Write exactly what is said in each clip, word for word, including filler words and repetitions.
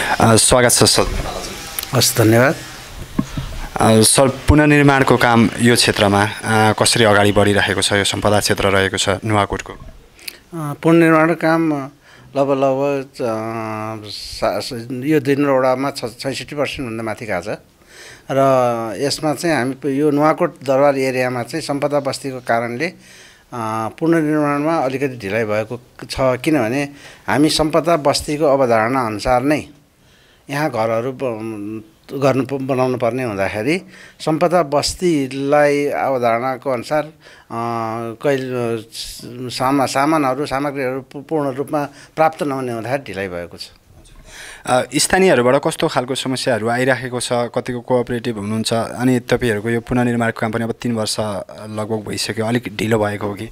स्वागत छ सर। हस्, धन्यवाद। सर, पुनर्निर्माणको काम यो क्षेत्रमा कसरी अगाडि बढिरहेको छ? यो सम्पदा क्षेत्र रहेको छ नुवाकोटको। पुनर्निर्माणको काम लगभग लगभग यो दुई नम्बर वडामा छ छैसठी पर्सेन्टभन्दा माथि गएको छ र यसमा चाहिँ हामी यो नुवाकोट दरबार एरियामा चाहिँ सम्पदा बस्तीको कारणले पुनर्निर्माणमा अलिकति ढिलाइ भएको छ। किनभने हामी सम्पदा बस्तीको अवधारणा अनुसार नै यहाँ घरहरू गर्नु बनाउनु पर्ने हुँदाखेरि सम्पदा बस्तीलाई अवधारणाको अनुसार कहिले सामा सामानहरू सामग्रीहरू पूर्ण रूपमा प्राप्त नहुने हुँदाखेरि ढिलाइ भएको छ। स्थानीयहरूबाट कस्तो खालको समस्याहरू आइराखेको छ? कतिको कोअपरेटिभ हुनुहुन्छ? अनि तपाईँहरूको यो पुनर्निर्माणको काम पनि अब तिन वर्ष लगभग भइसक्यो, अलिक ढिलो भएको हो कि?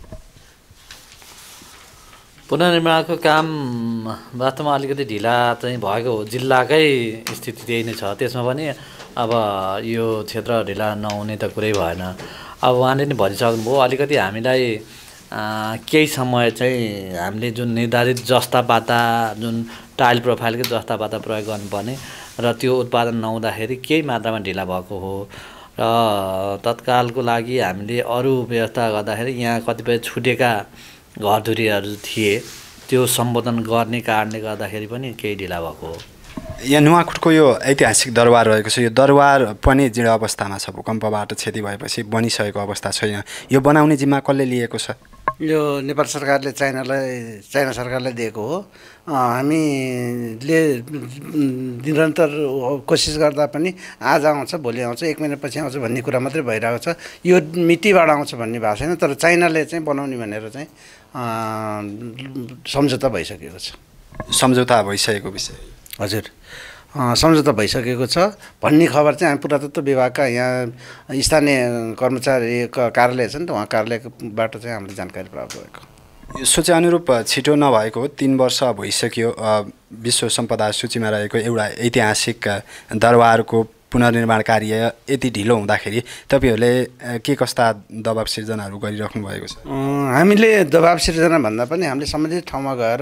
पुनर्निर्माणको काम वास्तवमा अलिकति ढिला चाहिँ भएको हो। जिल्लाकै स्थिति त्यही नै छ। त्यसमा पनि अब यो क्षेत्र ढिला नहुने त कुरै भएन। अब उहाँले नि भनिसक्नुभयो, अलिकति हामीलाई केही समय चाहिँ हामीले जुन निर्धारित जस्ता बाता जुन टाइल प्रोफाइलकै जस्ता बाता प्रयोग गर्नुपर्ने र त्यो उत्पादन नहुँदाखेरि केही मात्रामा ढिला भएको हो र तत्कालको लागि हामीले अरू व्यवस्था गर्दाखेरि यहाँ कतिपय छुटेका घरधुरीहरू थिए, त्यो सम्बोधन गर्ने कारणले गर्दाखेरि पनि केही ढिला भएको हो। यहाँ नुवाकोटको यो ऐतिहासिक दरबार रहेको छ, यो दरबार पनि जीर्ण अवस्थामा छ। भूकम्पबाट क्षति भएपछि बनिसकेको अवस्था छैन। यो बनाउने जिम्मा कसले लिएको छ? यो नेपाल सरकारले चाइनालाई चाइना सरकारलाई दिएको हो। हामीले निरन्तर कोसिस गर्दा पनि आज आउँछ भोलि आउँछ एक महिनापछि आउँछ भन्ने कुरा मात्रै भइरहेको छ। यो मितिबाट आउँछ भन्ने भएको छैन, तर चाइनाले चाहिँ बनाउने भनेर चाहिँ सम्झौता भइसकेको छ। सम्झौता भइसकेको विषय हजुर, सम्झौता भइसकेको छ भन्ने खबर चाहिँ हामी पुरातत्व विभागका यहाँ स्थानीय कर्मचारी कार्यालय छ नि त, उहाँ कार्यालयबाट चाहिँ हामीले जानकारी प्राप्त भएको। यो सोचे अनुरूप छिटो नभएको हो। तिन वर्ष भइसक्यो विश्व सम्पदा सूचीमा रहेको एउटा ऐतिहासिक दरबारको पुनर्निर्माण कार्य यति ढिलो हुँदाखेरि तपाईँहरूले के कस्ता दबाब सिर्जनाहरू गरिराख्नु भएको छ? हामीले दबाब सिर्जना भन्दा पनि हामीले सम्बन्धित ठाउँमा गएर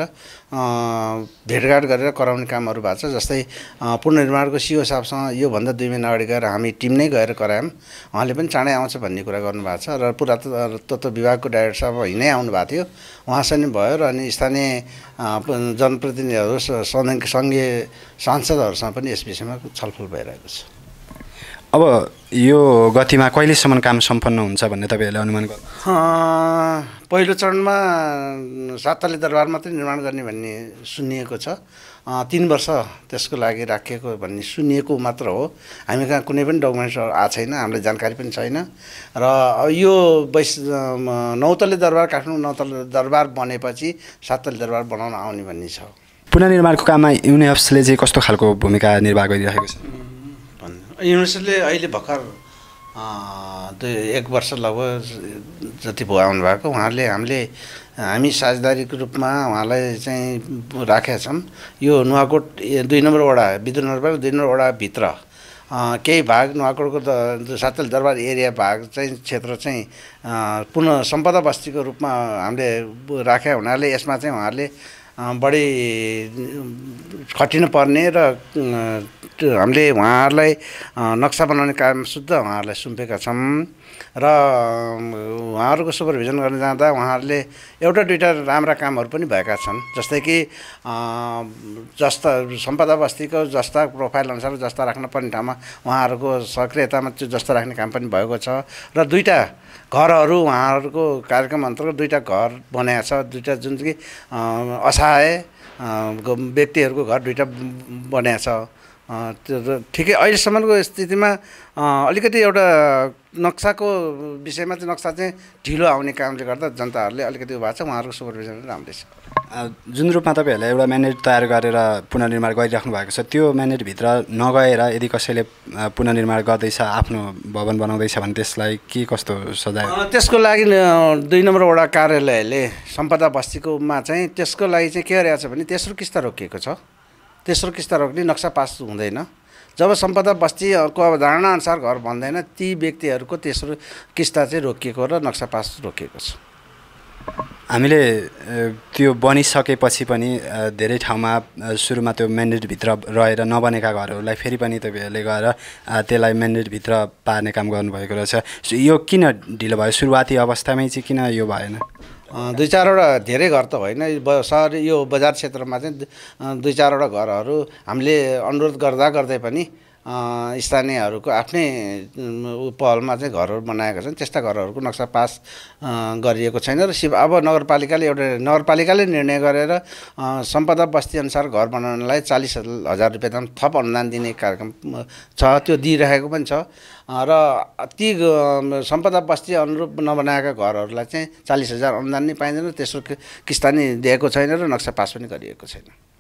भेटघाट गरेर कराउने कामहरू भएको छ। जस्तै पुनर्निर्माणको सिओ साहबसँग योभन्दा दुई महिना अगाडि गएर हामी टिम नै गएर करायौँ। उहाँले पनि चाँडै आउँछ भन्ने कुरा गर्नुभएको छ र पुरातत्व विभागको डाइरेक्टर साहब हिँडै आउनुभएको थियो, उहाँसँग नि भयो र अनि स्थानीय जनप्रतिनिधिहरू सङ्घीय सांसदहरूसँग पनि यस विषयमा छलफल भइरहेको छ। अब यो गतिमा कहिलेसम्म काम सम्पन्न हुन्छ भन्ने तपाईँहरूले अनुमान गर्नु? पहिलो चरणमा साततले दरबार मात्रै निर्माण गर्ने भन्ने सुनिएको छ। तीन वर्ष त्यसको लागि राखिएको भन्ने सुनिएको मात्र हो। हामी कहाँ कुनै पनि डकुमेन्ट्सहरू आएको छैन, हामीलाई जानकारी पनि छैन। र यो बैस नौतले दरबार काठमाडौँ नौतले दरबार बनेपछि साततले दरबार बनाउन आउने भन्ने छ। पुनर्निर्माणको काममा युनिएफले चाहिँ कस्तो खालको भूमिका निर्वाह गरिरहेको छ? युनिभर्सिटीले अहिले भर्खर दुई एक वर्ष लगभग जति भयो आउनुभएको। उहाँले हामीले हामी साझेदारीको रूपमा उहाँलाई चाहिँ राखेका छौँ। यो नुवाकोट दुई नम्बर वडा विद्युत नगर दुई नम्बर वडाभित्र केही भाग नुवाकोटको साततले दरबार एरिया भाग चाहिँ क्षेत्र चाहिँ पुनः सम्पदा बस्तीको रूपमा हामीले राखेका हुनाले यसमा चाहिँ उहाँहरूले बढी खटिनु पर्ने र हामीले उहाँहरूलाई नक्सा बनाउने काम शुद्ध उहाँहरूलाई सुम्पेका छौँ र उहाँहरूको सुपरभिजन गर्न जाँदा उहाँहरूले एउटा दुईवटा राम्रा कामहरू पनि भएका छन्। जस्तै कि जस्ता सम्पदा बस्तीको जस्ता प्रोफाइल अनुसार जस्ता राख्न पर्ने ठाउँमा उहाँहरूको सक्रियतामा त्यो जस्ता राख्ने काम पनि भएको छ र दुईवटा घरहरू उहाँहरूको कार्यक्रम अन्तर्गत दुईवटा घर बनाएको छ। दुईवटा जुन चाहिँ असहाय व्यक्तिहरूको घर दुईवटा बनाएको छ। त्यो ठिकै अहिलेसम्मको स्थितिमा अलिकति एउटा नक्साको विषयमा चाहिँ नक्सा चाहिँ ढिलो आउने कामले गर्दा जनताहरूले अलिकति भएको छ। उहाँहरूको सुपरभिजन राम्रै छ। जुन रूपमा तपाईँहरूले एउटा म्यान्डेट तयार गरेर पुनर्निर्माण गरिराख्नु भएको छ, त्यो म्यान्डेटभित्र नगएर यदि कसैले पुनर्निर्माण गर्दैछ, आफ्नो भवन बनाउँदैछ भने त्यसलाई के कस्तो सजाय? त्यसको लागि दुई नम्बर वडा कार्यालयले सम्पदा बस्तीकोमा चाहिँ त्यसको लागि चाहिँ के गरिरहेको छ भने तेस्रो किस्ता रोकिएको छ। तेस्रो किस्ता रोक्ने नक्सा पास हुँदैन। जब सम्पदा बस्तीको अवधारणा अनुसार घर बन्दैन, ती व्यक्तिहरूको तेस्रो किस्ता चाहिँ रोकिएको र नक्सा पास रोकिएको छ। हामीले त्यो बनिसकेपछि पनि धेरै ठाउँमा सुरुमा त्यो म्यान्डेटभित्र रहेर नबनेका घरहरूलाई फेरि पनि तपाईँहरूले गएर त्यसलाई म्यान्डेटभित्र पार्ने काम गर्नुभएको रहेछ। यो किन ढिलो भयो? सुरुवाती अवस्थामै चाहिँ किन यो भएन? दुई चारवटा धेरै घर त होइन, सहर यो बजार क्षेत्रमा चाहिँ दुई चारवटा घरहरू हामीले अनुरोध गर्दा गर्दै पनि स्थानीयहरूको आफ्नै पहलमा चाहिँ घरहरू बनाएका छन्। त्यस्ता घरहरूको नक्सा पास गरिएको छैन र सिप अब नगरपालिकाले एउटा नगरपालिकाले निर्णय गरेर सम्पदा बस्तीअनुसार घर बनाउनलाई चालिस हजार रुपियाँ दाम थप अनुदान दिने कार्यक्रम छ, त्यो दिइरहेको पनि छ र ती सम्पदा बस्ती अनुरूप नबनाएका घरहरूलाई चाहिँ चालिस हजार अनुदान नै पाइँदैन, तेस्रो किस्ता नि दिएको छैन र नक्सा पास पनि गरिएको छैन।